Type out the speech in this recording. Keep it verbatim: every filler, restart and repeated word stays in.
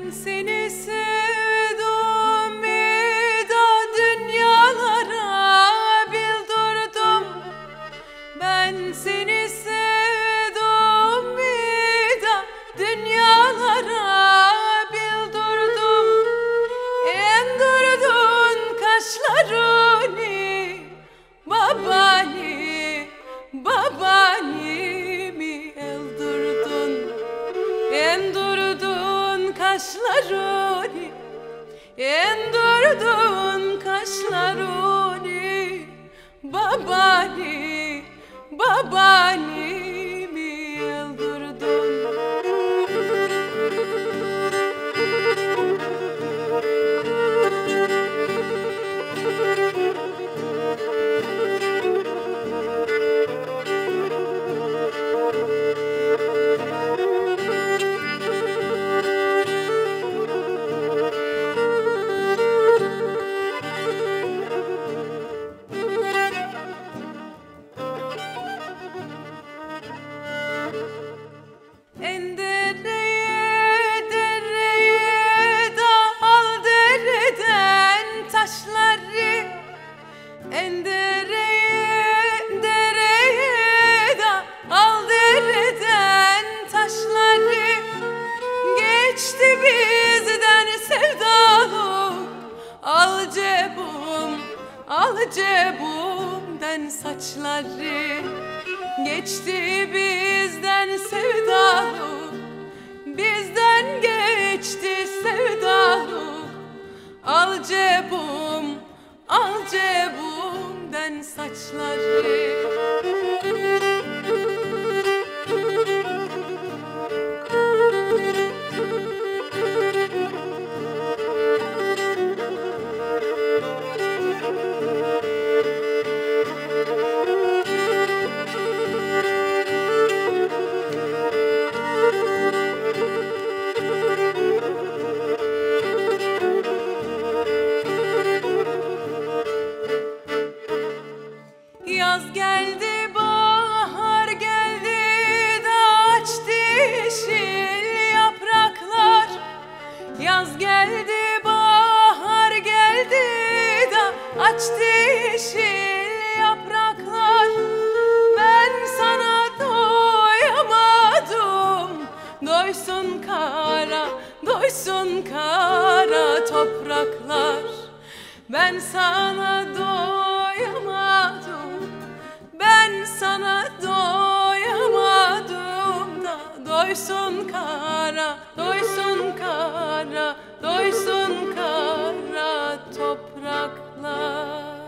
seni sevdim da dünyalara bildirdim. Ben seni sevdim da dünyalara bildirdim. Endirdin kaşlarını, babani, babani mi eldirdin? Endirdin kaşlarını, endirdin kaşlarını, babani, babani mi eldirdin? Al cebumden saçları, geçti bizden sevdalık, bizden geçti sevdalık. Al cebum, al cebumden saçları. Yaz geldi, bahar geldi da açtı yeşil yapraklar. Yaz geldi, bahar geldi da açtı yeşil yapraklar. Ben sana doyamadım, doysun kara, doysun kara topraklar. Ben sana doyamadım, ben sana doyamadım da doysun kara, doysun kara, doysun kara topraklar.